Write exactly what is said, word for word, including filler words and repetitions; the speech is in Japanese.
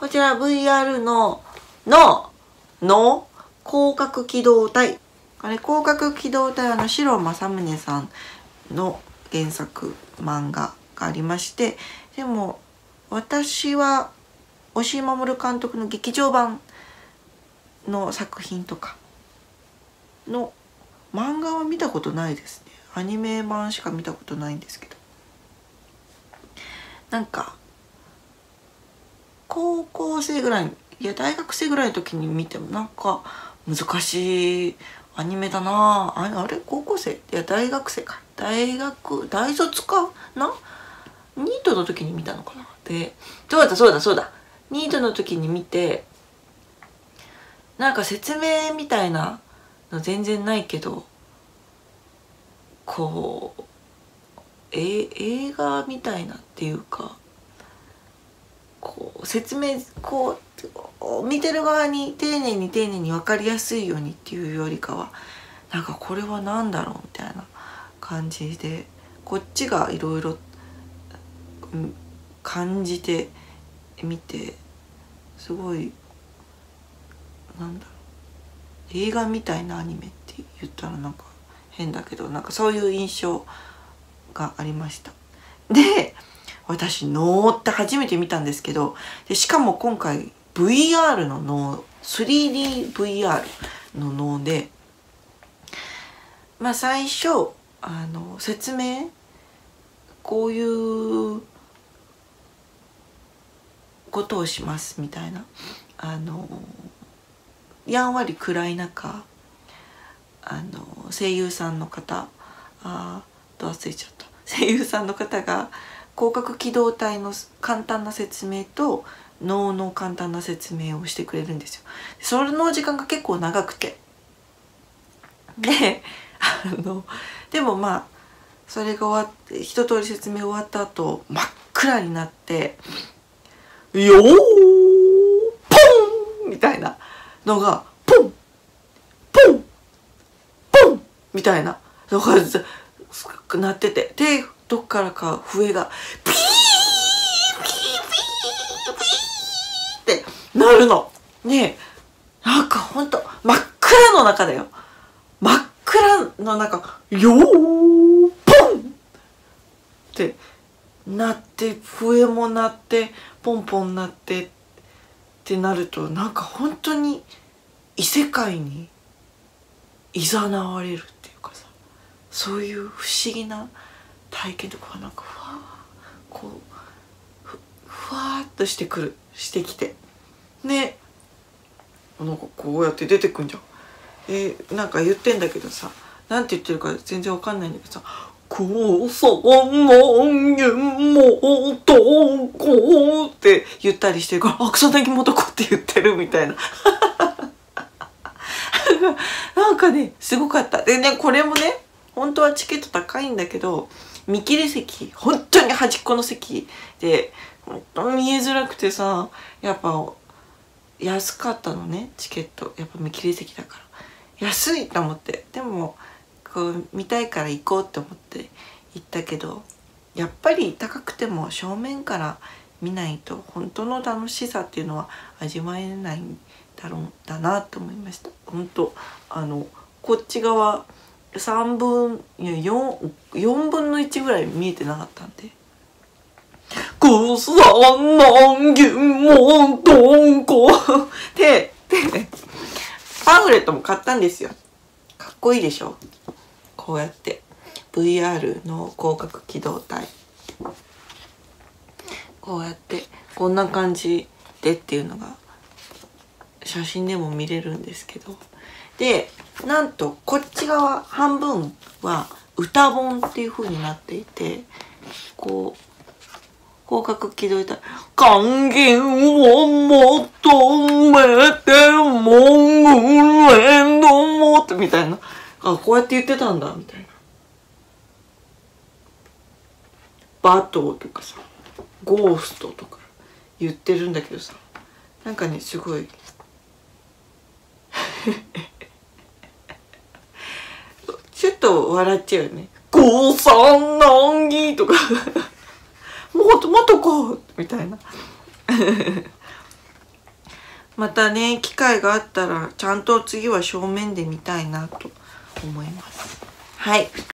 こちら ブイアール ののの広角機動隊。これ広角機動隊はの白正宗さんの原作漫画がありまして、でも私は押井守監督の劇場版の作品とかの漫画は見たことないですね。アニメ版しか見たことないんですけど、なんか高校生ぐらい、いや大学生ぐらいの時に見てもなんか難しいアニメだなあ。あれ高校生、いや大学生か、大学大卒かな、ニートの時に見たのかな。でそうだそうだそうだニートの時に見て、なんか説明みたいなの全然ないけど、こうえ映画みたいなっていうか、こう説明こう見てる側に丁寧に丁寧に分かりやすいようにっていうよりかは、なんかこれは何だろうみたいな感じで、こっちがいろいろ感じて見て、すごいなんだろう、映画みたいなアニメって言ったらなんか変だけど、なんかそういう印象がありました。で私能って初めて見たんですけど、でしかも今回 ブイアール の能 スリーディーブイアール の能で、まあ最初あの説明、こういうことをしますみたいな、あのやんわり暗い中、あの声優さんの方、あーと忘れちゃった、声優さんの方が広角機動隊の簡単な説明と能の簡単な説明をしてくれるんですよ。その時間が結構長くて、であのでもまあそれが終わって一通り説明終わった後、真っ暗になって「よーポン!」みたいなのがポンポンポンみたいなのがなってて、でどっからか笛がピーピーピーピーってなるのね。なんかほんと真っ暗の中だよ、真っ暗の中「よーポン!」ってなって、笛も鳴ってポンポン鳴ってってなると、なんか本当に異世界にいざなわれるっていうかさ、そういう不思議な体験とかがなんかふわーこう ふ, ふわーっとしてくるしてきてね、なんかこうやって出てくんじゃん。えー、なんか言ってんだけどさ、なんて言ってるか全然わかんないんだけどさ「こさんなんげんもとこ」って言ったりしてるから「あ草薙もとこ」って言ってるみたいななんかねすごかった。でね、これもね本当はチケット高いんだけど、見切り席、本当に端っこの席で本当に見えづらくてさ、やっぱ安かったのねチケット、やっぱ見切り席だから安いと思って、でもこう見たいから行こうって思って行ったけど、やっぱり高くても正面から見ないと本当の楽しさっていうのは味わえないんだろうだなと思いました。本当あのこっち側さんぶんいや 4, よんぶんのいちぐらい見えてなかったんで「くさなんぎもどこ」ででパンフレットも買ったんですよ。かっこいいでしょ、こうやって ブイアール の広角機動隊、こうやってこんな感じでっていうのが写真でも見れるんですけど、でなんとこっち側半分は歌本っていう風になっていて、こう広角機動隊「還元を求めてモングレンドも」ってみたいな、あこうやって言ってたんだみたいな、バトーとかさゴーストとか言ってるんだけどさ、なんかねすごいちょっと笑っちゃうよね。「ごさんなんぎ」とか「もっともっとこう」みたいなまたね機会があったらちゃんと次は正面で見たいなと思います。はい。